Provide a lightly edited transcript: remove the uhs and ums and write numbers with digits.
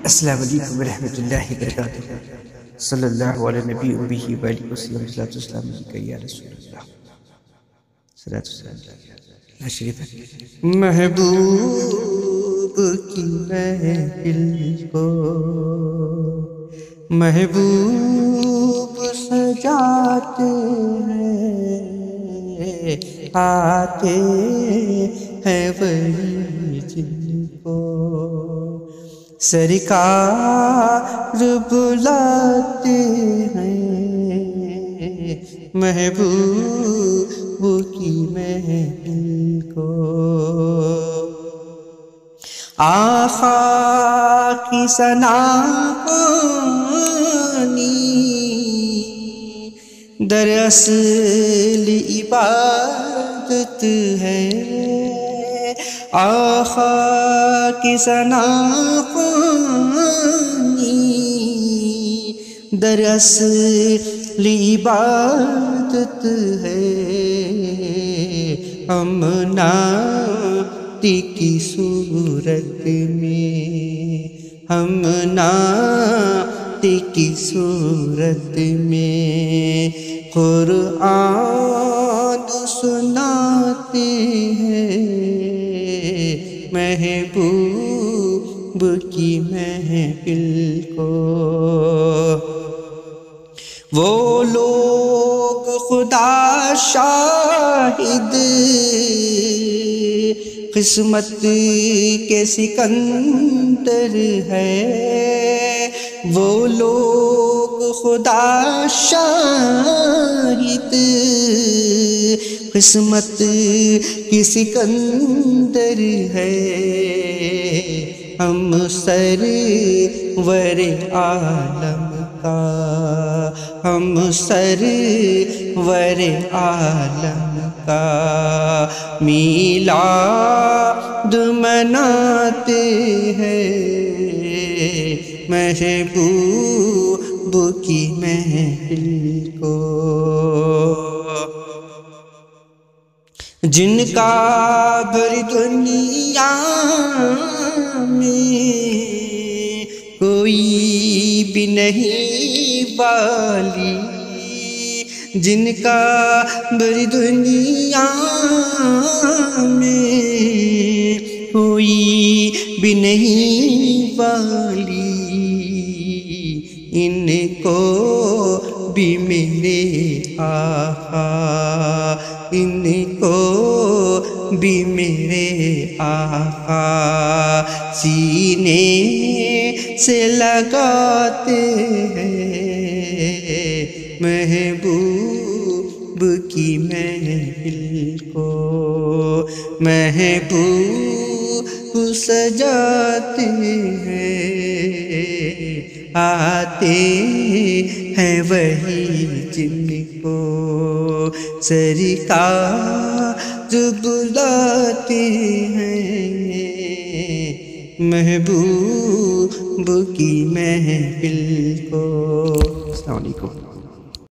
السلام علیکم ورحمۃ اللہ وبرکاتہ۔ صلی اللہ علیہ نبی امہ وآلہ وسلم۔ صلاۃ والسلام علیکہ یا رسول اللہ۔ صلاۃ والسلام شریف ہے۔ محبوب کی محفل کو محبوب سجاتے ہیں، آتے ہیں وہی جن کو سرکار بلاتے ہیں، محبوب کی محفل کو۔ آقا کی ثنا پانی دراصل عبادت ہے، آقا کی ثنا دراصل عبادت ہے، ہم نعتی کی صورت میں، ہم نعتی کی صورت میں قرآن سناتے ہیں، محبوب کی محفل کو۔ وہ لوگ خدا شاہد قسمت کے سکندر ہے، وہ لوگ خدا شاہد قسمت کی سکندر ہے، ہم سرور عالم کا، ہم سرور عالم کا میلاد مناتے ہیں، محبوب کی محفل کو۔ جن کا بھری دنیا میں کوئی بھی نہیں والی، جن کا بھری دنیا میں کوئی بھی نہیں والی، ان کو بھی میرے آقا، ان کو بھی میرے آقا سینے سے لگاتے ہیں، محبوب کی محفل کو محبوب سجاتے ہیں، آتے ہیں وہی جن کو سرکار بلاتے ہیں، محبوب کی محفل کو۔ السلام علیکم۔